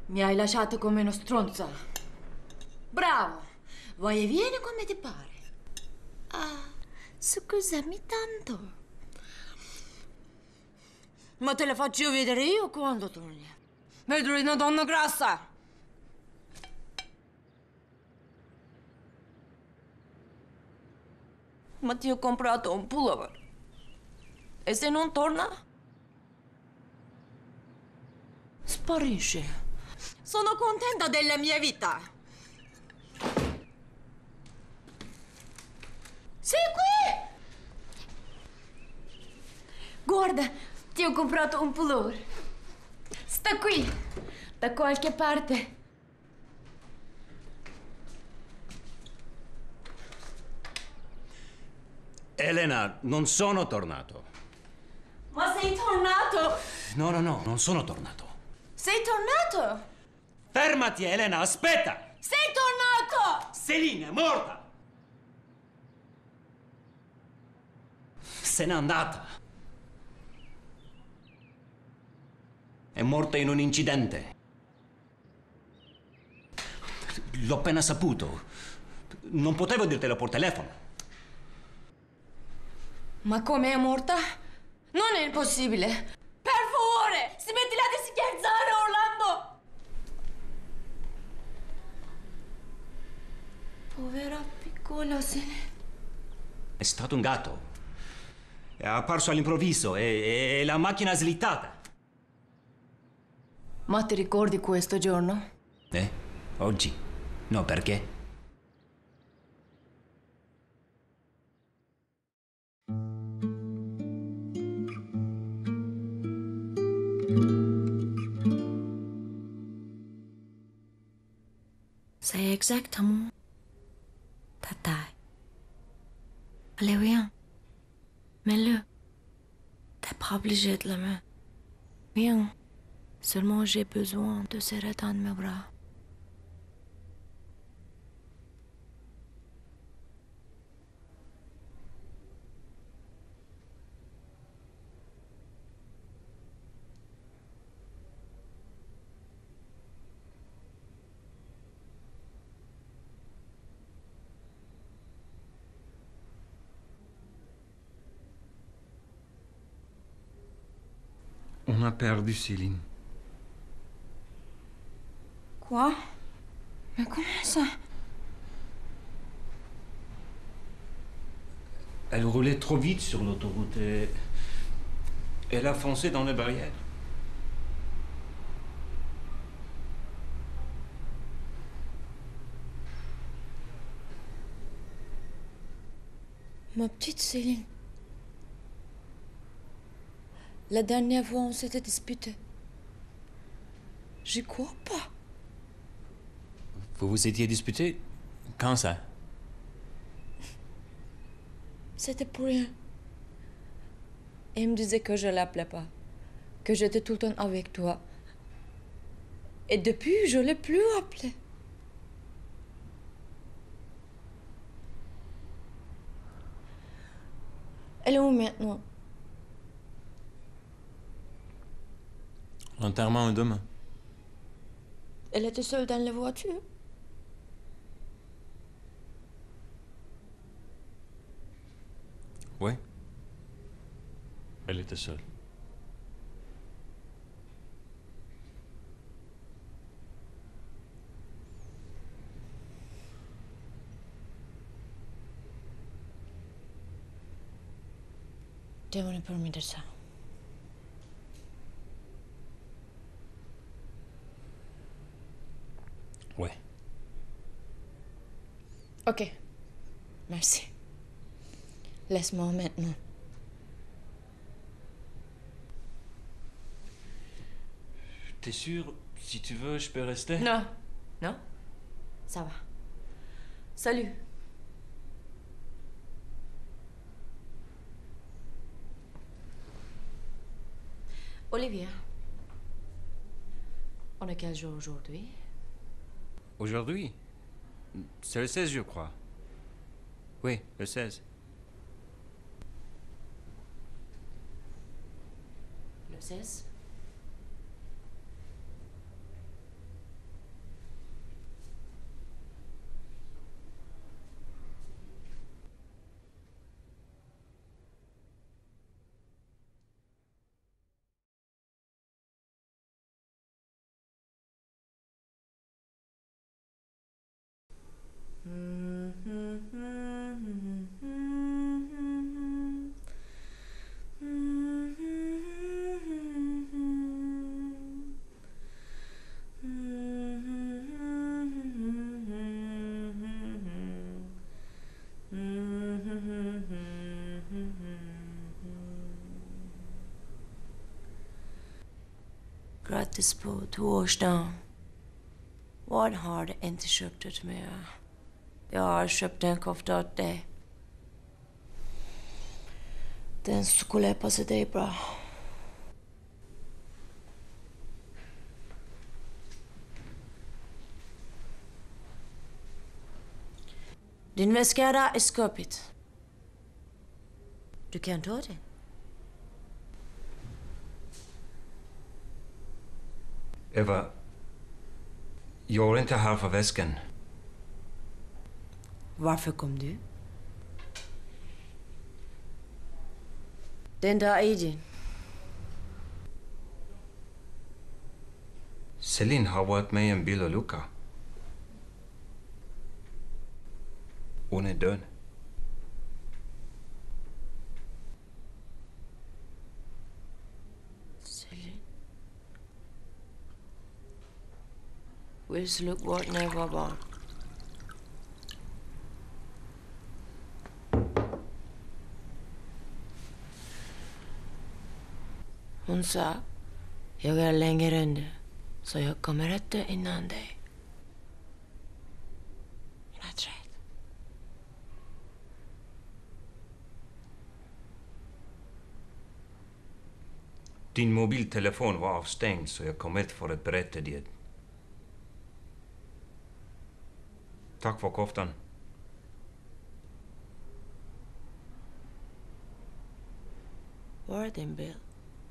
Mi hai lasciato come uno stronzo. Bravo. Vai e vieni come ti pare. Ah, scusami tanto. Ma te la faccio vedere io quando torni. Vedrai una donna grassa. Ma ti ho comprato un pullover. E se non torna? Sparisce. Sono contenta della mia vita. Sei qui! Guarda, ti ho comprato un pullover. Sta qui, da qualche parte. Elena, non sono tornato. Ma sei tornato? No, non sono tornato. Sei tornato? Fermati, Elena, aspetta! Sei tornato! Céline è morta! Se n'è andata. È morta in un incidente. L'ho appena saputo. Non potevo dirtelo per telefono. Ma come è morta? Non è possibile. Per favore, smettila di scherzare, Orlando! Povera piccola Selene. È stato un gatto. È apparso all'improvviso e la macchina è slittata. Ma ti ricordi questo giorno? Oggi? No, perché? C'est exactement ta taille. Allez, viens. Mets-le. T'es pas obligé de le mettre. Viens. Seulement j'ai besoin de serrer dans mes bras. On a perdu Céline. Quoi? Mais comment ça? Elle roulait trop vite sur l'autoroute et elle a foncé dans les barrières. Ma petite Céline. La dernière fois, on s'était disputé. J'y crois pas. Vous vous étiez disputé? Quand ça? C'était pour rien. Et il me disait que je l'appelais pas. Que j'étais tout le temps avec toi. Et depuis, je l'ai plus appelé. Elle est où maintenant? L'enterrement est demain. Elle était seule dans la voiture. Oui. Elle était seule. Devono permettere ça. Ouais. Ok. Merci. Laisse-moi maintenant. T'es sûr? Si tu veux, je peux rester? Non. Non. Ça va. Salut. Olivia. On est quel jour aujourd'hui? Aujourd'hui? C'est le 16, je crois. Oui, le 16. Le 16? Grattis på toårsdagen. Vad har du inte köpt åt mig? Jag har köpt en kofta åt dig. Den skulle passa dig bra. Din väska är där i skåpet. Du kan ta det. Eva, jag är inte här för väskan. Varför kom du? Den där är din. Celine har varit med i en bilolycka. Hon är död. Celine. Vill slå bort när jag var barn. Hon sa, jag är längre än du, så jag kommer att dö innan dig. Jag är rädd. Din mobiltelefon var avstängd så jag kom hit för att berätta det. Tack för koftan. Var är din bil?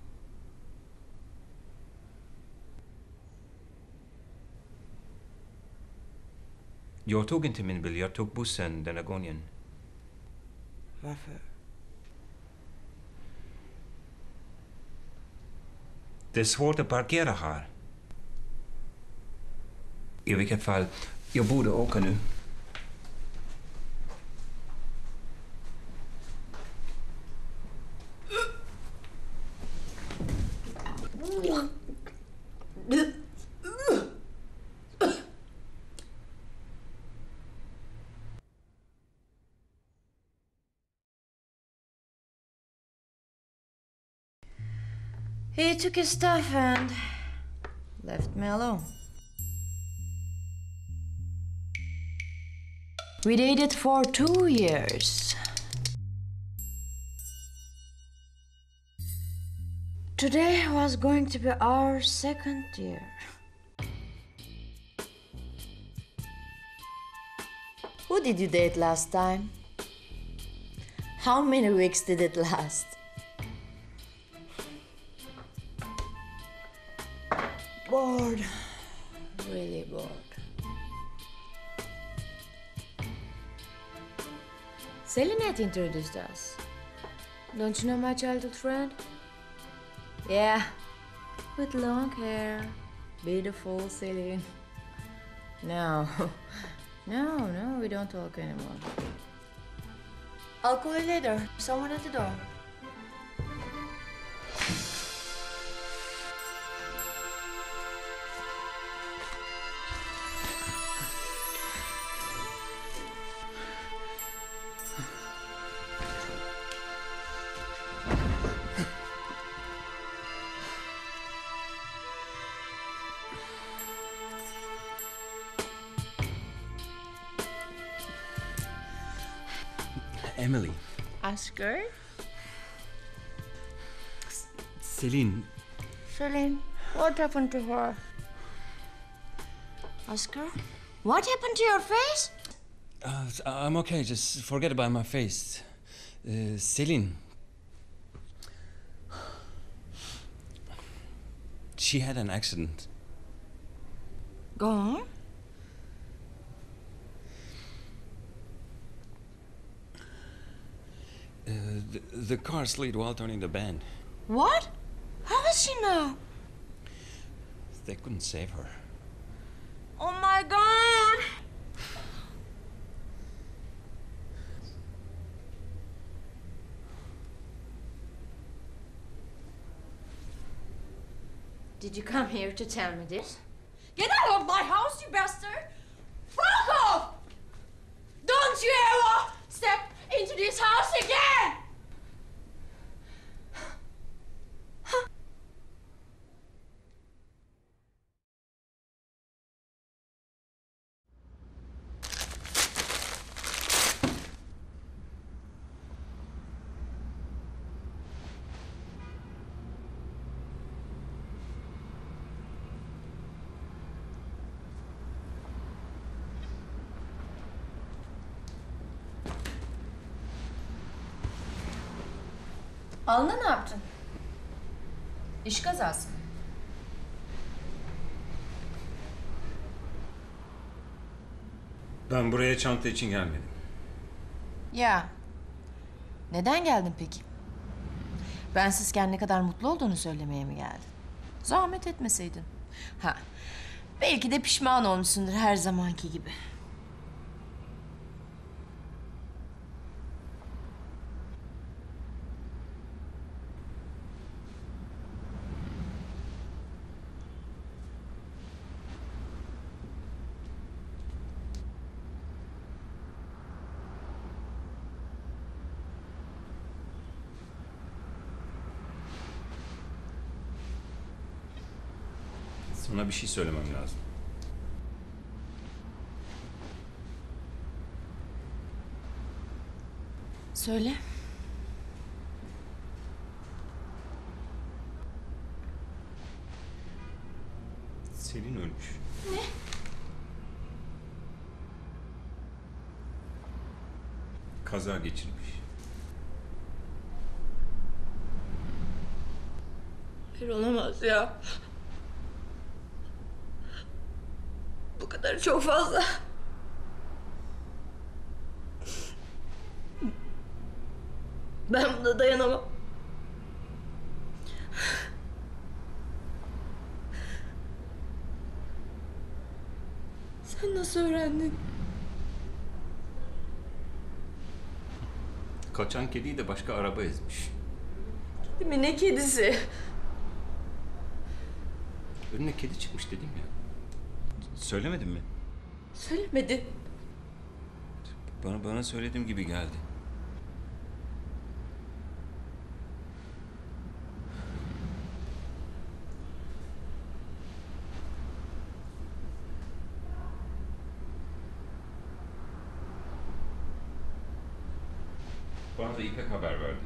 Jag tog inte min bil, jag tog bussen denna gången. Varför? Det är svårt att parkera här. I vilket fall, jag borde åka nu. He took his stuff and left me alone. We dated for 2 years. Today was going to be our 2nd year. Who did you date last time? How many weeks did it last? Bored. Really bored. Selinette introduced us. Don't you know my childhood friend? Yeah, with long hair. Beautiful Celine. No. No, we don't talk anymore. I'll call you later. Someone at the door. Emily. Oscar? Celine. Celine, what happened to her? Oscar? What happened to your face? I'm okay, just forget about my face. Celine. She had an accident. Go on. The car slid while turning the bend. What? How is she now? They couldn't save her. Oh my God! Did you come here to tell me this? Get out of my house, you bastard! Fuck off! Don't you ever step into this house again! Alnına ne yaptın? İş kazası. Ben buraya çanta için gelmedim. Ya. Neden geldin peki? Bensizken ne kadar mutlu olduğunu söylemeye mi geldin? Zahmet etmeseydin. Ha. Belki de pişman olmuşsundur her zamanki gibi. Sana bir şey söylemem lazım. Söyle. Selin ölmüş. Ne? Kaza geçirmiş. Hayır, olamaz ya. Bu kadar çok fazla. Ben buna dayanamam. Sen nasıl öğrendin? Kaçan kediyi de başka araba ezmiş. Değil mi? Ne kedisi? Önüne kedi çıkmış dedim ya. Söylemedin mi? Söylemedi. Bana söylediğim gibi geldi. Bana da İpek haber verdi.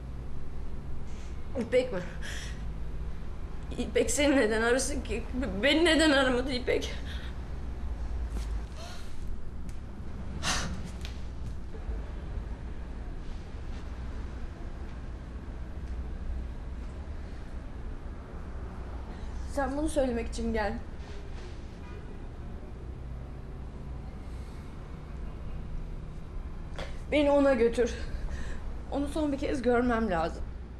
İpek mi? İpek seni neden arasın ki? Beni neden aramadı İpek? Sen bunu söylemek için mi geldin? Beni ona götür. Onu son bir kez görmem lazım.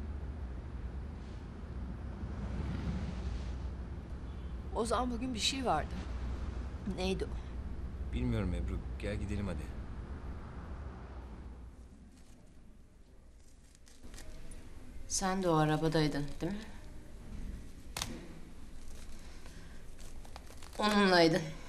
O zaman bugün bir şey vardı. Neydi o? Bilmiyorum Ebru. Gel gidelim hadi. Sen de o arabadaydın, değil mi? Onunlaydın.